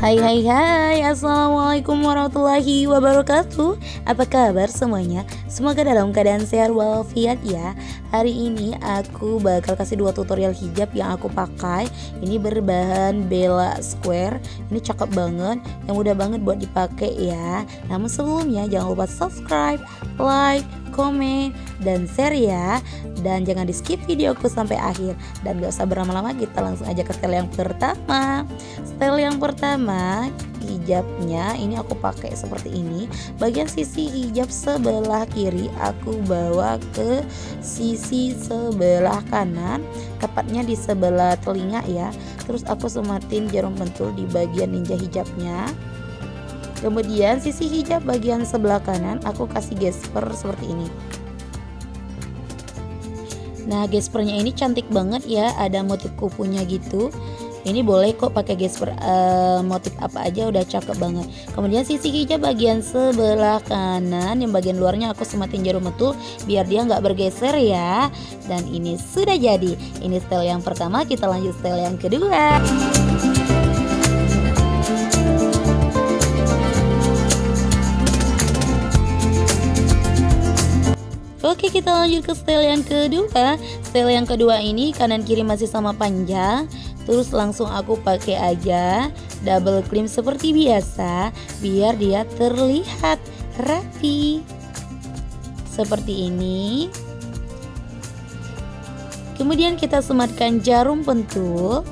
Hai, assalamualaikum warahmatullahi wabarakatuh. Apa kabar semuanya? Semoga dalam keadaan sehat walafiat ya. Hari ini aku bakal kasih 2 tutorial hijab yang aku pakai. Ini berbahan Bella Square. Ini cakep banget, yang mudah banget buat dipakai ya. Namun sebelumnya jangan lupa subscribe, like, komen, dan share ya. Dan jangan di skip videoku sampai akhir. Dan gak usah berlama-lama, kita langsung aja ke style yang pertama. Style yang pertama, hijabnya ini aku pakai seperti ini. Bagian sisi hijab sebelah kiri aku bawa ke sisi sebelah kanan, tepatnya di sebelah telinga ya. Terus aku sematin jarum pentul di bagian ninja hijabnya. Kemudian sisi hijab bagian sebelah kanan aku kasih gesper seperti ini. Nah, gespernya ini cantik banget ya, ada motif kupunya gitu. Ini boleh kok pakai gesper motif apa aja, udah cakep banget. Kemudian sisi hijab bagian sebelah kanan, yang bagian luarnya aku sematin jarum pentul biar dia nggak bergeser ya. Dan ini sudah jadi. Ini style yang pertama, kita lanjut style yang kedua. Oke, kita lanjut ke style yang kedua. Style yang kedua ini kanan kiri masih sama panjang. Terus langsung aku pakai aja double climb seperti biasa biar dia terlihat rapi. Seperti ini. Kemudian kita sematkan jarum pentul.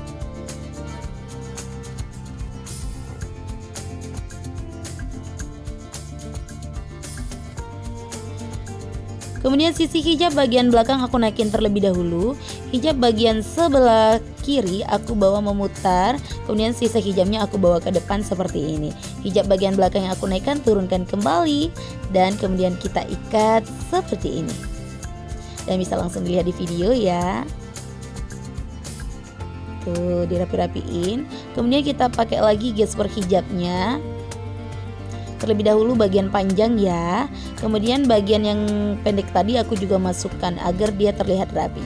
Kemudian sisi hijab bagian belakang aku naikin terlebih dahulu. Hijab bagian sebelah kiri aku bawa memutar. Kemudian sisa hijabnya aku bawa ke depan seperti ini. Hijab bagian belakang yang aku naikkan turunkan kembali. Dan kemudian kita ikat seperti ini. Dan bisa langsung dilihat di video ya. Tuh, dirapi-rapiin. Kemudian kita pakai lagi gesper hijabnya. Terlebih dahulu bagian panjang ya. Kemudian bagian yang pendek tadi aku juga masukkan agar dia terlihat rapi.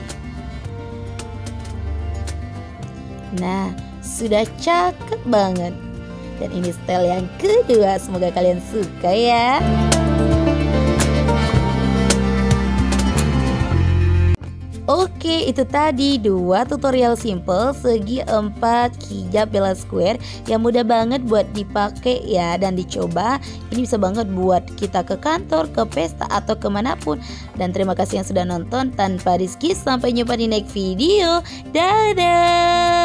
Nah, sudah cakep banget. Dan ini style yang kedua, semoga kalian suka ya. Oke, itu tadi 2 tutorial simple segi 4 hijab Bella Square yang mudah banget buat dipakai ya dan dicoba. Ini bisa banget buat kita ke kantor, ke pesta, atau kemanapun. Dan terima kasih yang sudah nonton. Tanpa di skip, sampai jumpa di next video. Dadah.